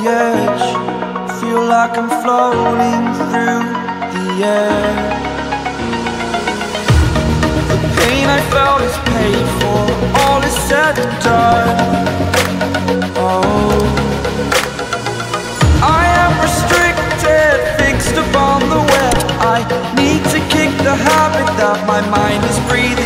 edge, feel like I'm floating through the air. The pain I felt is paid for, all is said and done. Oh, I am restricted, fixed upon the web. I need to kick the habit that my mind is breathing